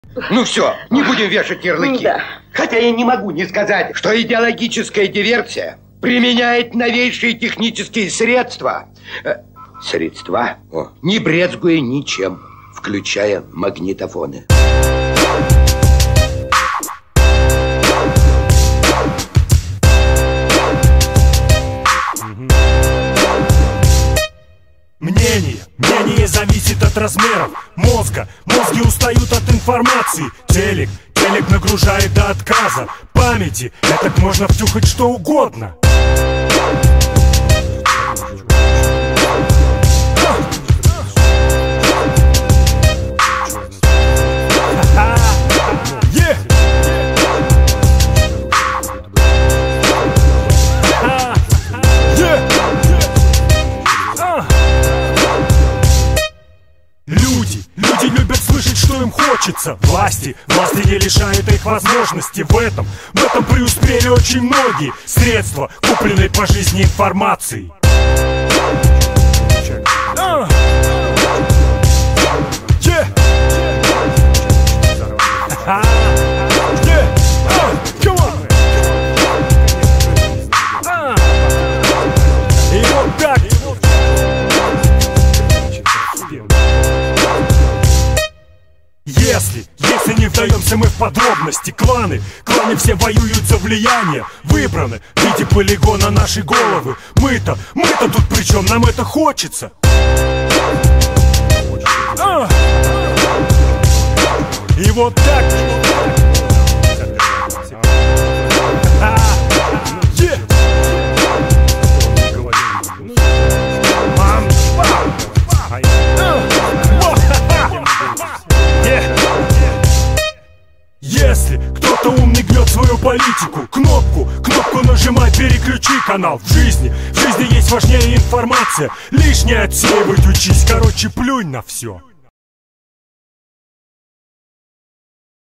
Ну все, не будем вешать ярлыки. Да. Хотя я не могу не сказать, что идеологическая диверсия применяет новейшие технические средства. Не брезгуя ничем, включая магнитофоны. Мнение зависит от размеров мозга. Мозги устают от информации. Телек нагружает до отказа. Памяти, так можно втюхать что угодно. Люди любят слышать, что им хочется. Власти не лишают их возможности. В этом преуспели очень многие. Средства, купленные по жизни информацией. И вот так. Если не вдаемся мы в подробности, кланы все воюют за влияние. Выбраны в виде полигона наши головы. Мы-то тут при чем? Нам это хочется. И вот так. Если кто-то умный гнет свою политику, кнопку нажимай, переключи канал. В жизни есть важнее информация. Лишнее отсеивать учись, короче, плюнь на все.